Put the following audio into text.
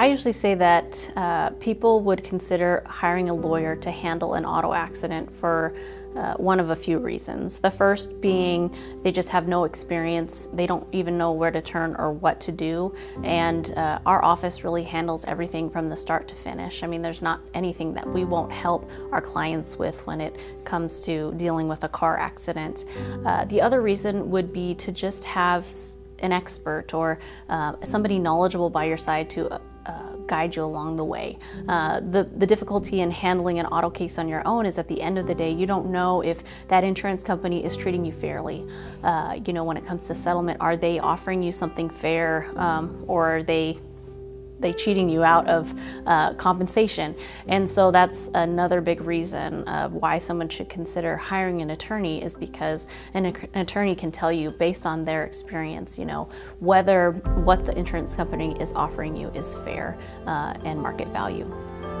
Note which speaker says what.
Speaker 1: I usually say that people would consider hiring a lawyer to handle an auto accident for one of a few reasons. The first being they just have no experience, they don't even know where to turn or what to do, and our office really handles everything from the start to finish. I mean, there's not anything that we won't help our clients with when it comes to dealing with a car accident. The other reason would be to just have an expert or somebody knowledgeable by your side to guide you along the way. The difficulty in handling an auto case on your own is at the end of the day, you don't know if that insurance company is treating you fairly. You know, when it comes to settlement, are they offering you something fair, or are they cheating you out of compensation? And so that's another big reason of why someone should consider hiring an attorney, is because an attorney can tell you based on their experience, you know, whether what the insurance company is offering you is fair and market value.